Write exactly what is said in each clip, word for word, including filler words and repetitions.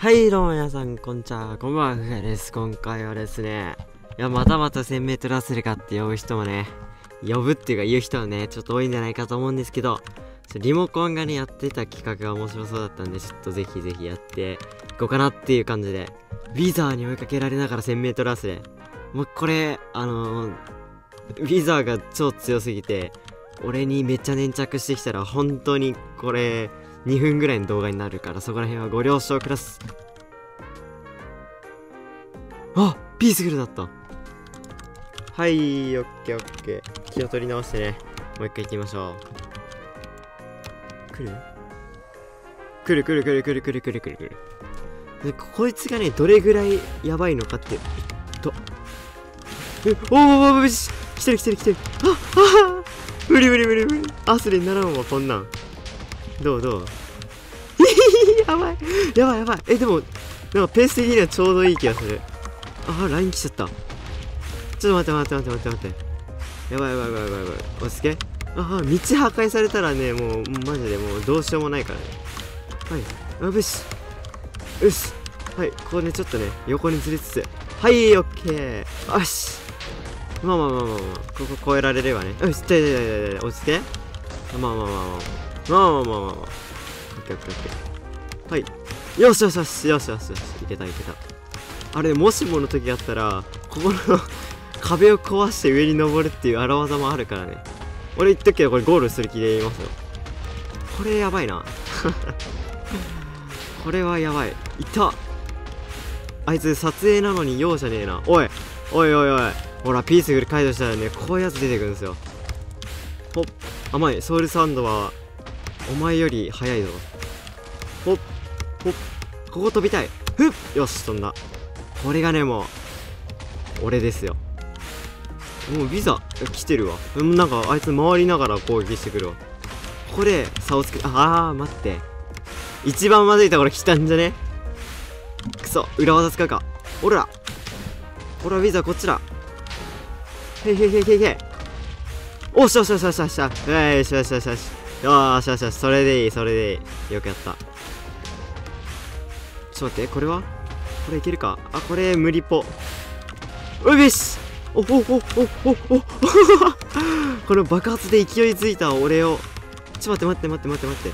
はい、どうも皆さん、こんにちは。こんばんは、ふがです。今回はですね、いや、またまた せんメートル アスレかって呼ぶ人もね、呼ぶっていうか言う人はね、ちょっと多いんじゃないかと思うんですけど、リモコンがね、やってた企画が面白そうだったんで、ちょっとぜひぜひやっていこうかなっていう感じで、ウィザーに追いかけられながら せんメートル アスレ。もうこれ、あのー、ウィザーが超強すぎて、俺にめっちゃ粘着してきたら、本当にこれ、にふんぐらいの動画になるから、そこら辺はご了承ください。あ、ピースフルだった。はい、オッケーオッケー。気を取り直してね、もう一回行きましょう。来る来る来る来る来る来る来る来る来る。で、こいつがね、どれぐらいやばいのかって、と。え、おーおーおー、来てる来てる来てる。あ、あ無理無理無理無理。アスレにならんわ、こんなん。どうどうやばいやばいやばい。え、でも、なんかペース的にはちょうどいい気がする。あ、ライン来ちゃった。ちょっと待って待って待って待って待って。やばいやばいやばいやばいやばい。落ち着け。あ、道破壊されたらね、もう、マジでもうどうしようもないからね。はい。あ、よし。よし。はい。ここね、ちょっとね、横にずれつつ。はい、オッケー。よし。まあまあまあまあまあ。ここ越えられればね。よし、でででで落ち着け。まあまあまあまあ。まあまあまあまあまあ。オッケーオッケーオッケー。はい。よしよしよしよしよしよし。いけたいけた。あれ、もしもの時あったら、ここの壁を壊して上に登るっていう荒技もあるからね。俺言っとくけど、これゴールする気で言いますよ。これやばいな。これはやばい。いた。あいつ撮影なのに容赦ねえな。おいおいおいおい。ほら、ピースフル解除したらね、こういうやつ出てくるんですよ。ほっ。甘い。ソウルサンドは、お前より速いぞ。ほっ。ほっ。ここ飛びたい。ふっ。よし、飛んだ。これがね、もう、俺ですよ。もうビザ、来てるわ。なんか、あいつ回りながら攻撃してくるわ。ここで、差をつけ、あー、待って。一番まずいところ来たんじゃね？くそ、裏技使うか。おらほら、ビザこっちだ。へいへいへいへいへい。おしよしよしよしよしよし。よしよしよしよし。よしよしよし。それでいい、それでいい。よくやった。ちょっと待って、これはこれいけるか。あ、これ無理っぽ。うびしおおおおおおこの爆発で勢いづいた俺を。ちょっと待って待って待って待って待って。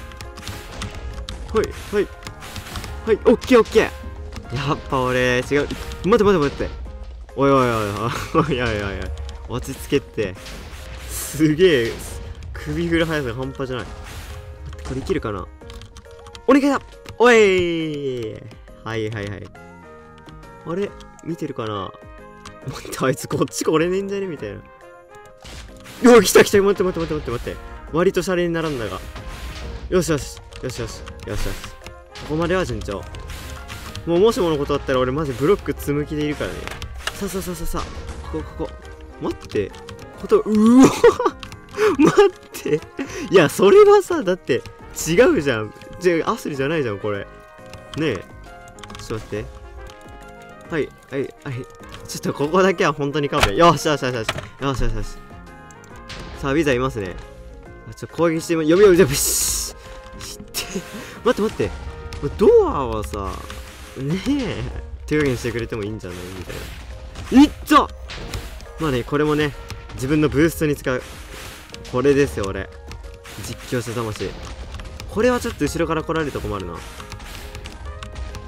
はいはいはい、オッケーオッケー。やっぱ俺違う。待って待って待って。おいおいおいおいおいおいおいおい、落ち着けって。すげえ首振る速さが半端じゃない。待って、これいけるかな。お願いだ。おい、はいはいはい。あれ見てるかな。待って、あいつこっち来れねえんじゃねみたいな。うわ、来た来た。待って待って待って待って。割とシャレにならんだが。よしよし。よしよし。よしよし。ここまでは順調。もうもしものことあったら俺マジブロック積む気でいるからね。さあさあさあさあ。ここここ。待って。こと、うわ待って。いや、それはさ、だって違うじゃん。じゃあ、アスリじゃないじゃん、これ。ねえ。ちょっと待って。はいはいはい。ちょっとここだけは本当に勘弁。よしよしよしよし。よしよしよし。さあ、ビザいますね。ちょっと攻撃してみ、読み読み、ブシッ。待って待って。ドアはさ、ねえ、手加減してくれてもいいんじゃないみたいな。いったまあね、これもね、自分のブーストに使う。これですよ、俺。実況者魂。これはちょっと後ろから来られると困るな。はい、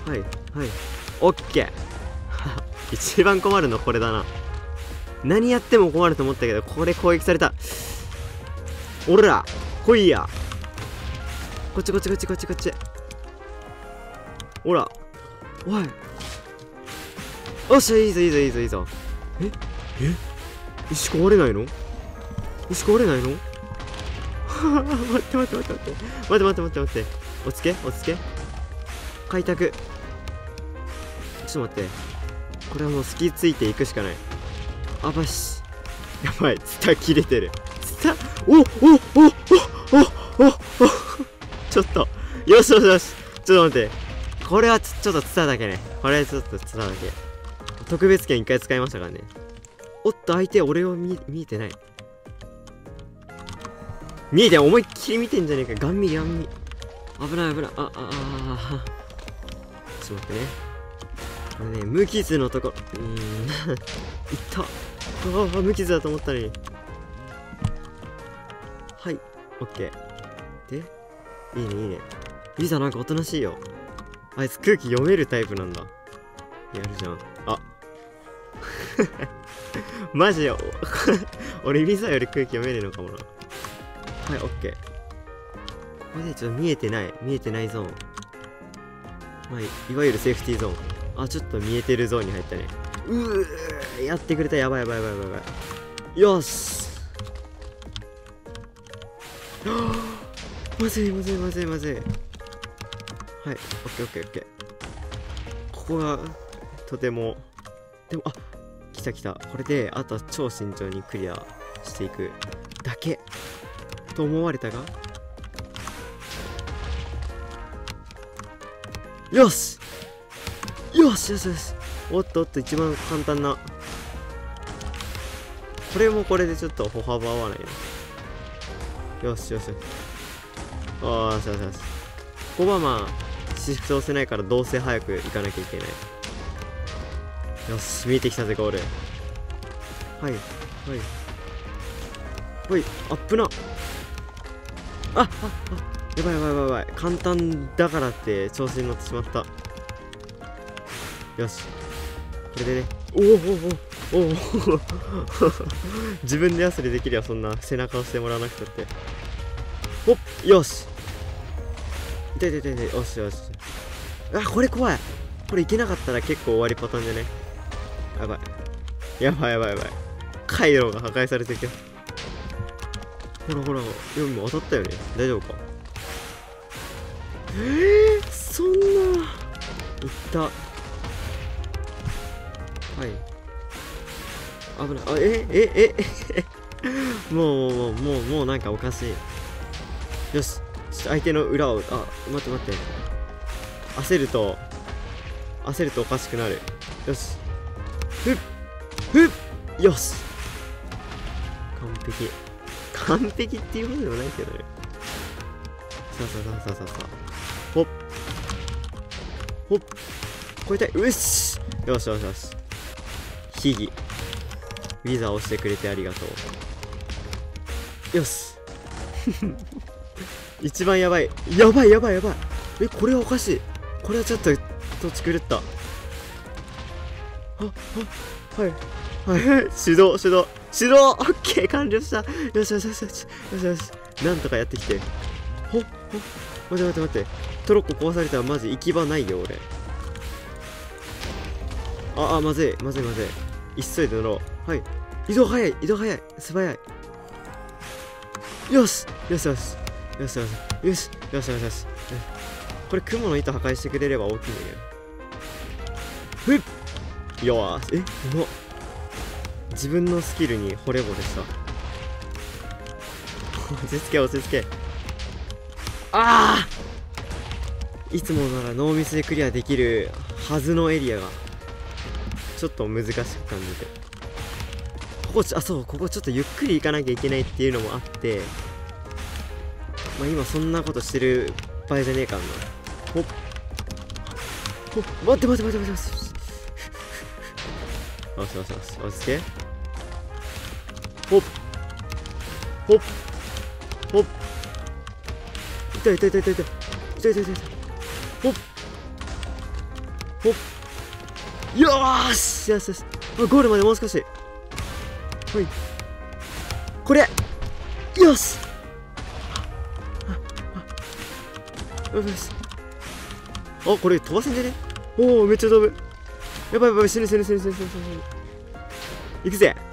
はい。オッケー一番困るのこれだな。何やっても困ると思ったけど、これ攻撃された。おら来いや。こっちこっちこっちこっちこっち。ほらおい。おっしゃ、いいぞいいぞいいぞいいぞ。ええ石壊れないの？石壊れないの？待って待って待って待って待って待って待って待って落ち着け落ち着け。開拓。ちょっと待って、これはもう隙ついていくしかない。あばし、やばい、ツタ切れてる。ツタ、おおおおおおおおちょっと、よしよしよし。ちょっと待って、これはちょっとツタだけね。これはちょっとツタだけ。特別権一回使いましたからね。おっと、相手俺を見見えてない。見えて、思いっきり見てんじゃねえか。ガン見ガン見。危ない危ない。ああああ。 ちょっと待ってね。これね、無傷のところ、うーん、いった。ああ、無傷だと思ったのに。はい、オッケー。で、いいね、いいね。リザなんかおとなしいよ。あいつ空気読めるタイプなんだ。やるじゃん。あマジよ。俺リザより空気読めねえのかもな。はい、オッケー。ここでちょっと見えてない。見えてないゾーン。まあ、い, いわゆるセーフティーゾーン。あ、ちょっと見えてるゾーンに入ったね。うー、やってくれた。やばいやばいやばいやばいやばい。よし。まずいまずいまずいまずい。はい、オッケーオッケーオッケー。ここがとても、でも、あ、来た来た。これであとは超慎重にクリアしていくだけと思われたが、よしよしよしよし。おっとおっと、一番簡単な、これもこれでちょっと歩幅合わないな。よしよしよし。ああ、よしよしよし。ここはまあシフト押せないからどうせ早く行かなきゃいけない。よし、見えてきたぜゴール。はいはいほい、アップな。あああ、やばいやばいやばいやばい。簡単だからって調子に乗ってしまった。よし、これでね。おおおおおお自分でヤスリできるよ。そんな背中押してもらわなくたって。ほっ、よし。痛い痛い痛い痛い。よしよし。あ、これ怖い。これいけなかったら結構終わりパターンじゃね。やばいやばいやばいやばい。回路が破壊されてるけど。ほらほら、でも当たったよね。大丈夫か。えー、そんな。いった。はい。危ない。あ、ええええもうもうもうもうもうなんかおかしい。よし。相手の裏を、あ、待って待って。焦ると、焦るとおかしくなる。よし。ふっふっ、よし。完璧。完璧っていうことでもないけどね。さあさあさあさあさあ。ほっ。ほっ。超えたい。うっし。よしよしよし。秘技。ウィザーをしてくれてありがとう。よし。一番やばい。やばいやばいやばい。え、これはおかしい。これはちょっと、土地狂った。あ、あ、はい。はいはい。手動、手動。手動オッケー、完了した。よしよしよしよし。よしよし。なんとかやってきて。ほっ、ほっ。待って待って待って。トロッコ壊されたらマジ行き場ないよ、俺。あ、あ、まずい。まずいまずい。急いで乗ろう。はい。移動早い。移動早い。素早い。よしよしよし。よしよし。よしよしよしよし。これ、雲の糸破壊してくれれば大きいんだけど。ふっよーし。え、うまっ。自分のスキルに惚れ惚れした。落ち着け落ち着け。ああ、いつもならノーミスでクリアできるはずのエリアがちょっと難しく感じて、ここち、あ、そう、ここちょっとゆっくり行かなきゃいけないっていうのもあって、まあ今そんなことしてる場合じゃねえからな。ほっほっ、待って待って待って待って待って。よしよしよし、落ち着け。ほっほっほっ、痛い痛い痛い痛い痛い痛い痛い痛い痛い。ほっほっ、よーしよしよし。あ、ゴールまでもう少し。はい、これよし。よし。あ、これ飛ばせんじゃね。おお、めっちゃ飛ぶ。やばいやばい、死ぬ死ぬ死ぬ死ぬ死ぬ死ぬ。行くぜ。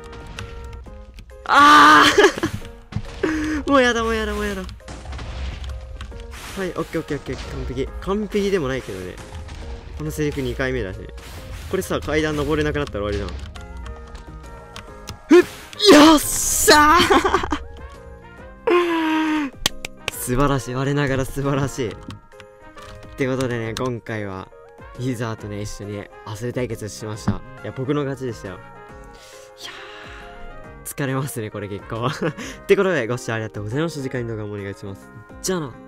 ああもうやだもうやだもうやだ。はい、オッケーオッケーオッケー、完璧。完璧でもないけどね。このセリフにかいめだし。これさ、階段登れなくなったら終わりじゃん。ふっ、よっしゃー素晴らしい。我ながら素晴らしい。ってことでね、今回はユーザーとね、一緒にアスレ対決しました。いや、僕の勝ちでしたよ。いやー、疲れますね、これ結果は。ってことで、ご視聴ありがとうございました。次回の動画もお願いします。じゃあな。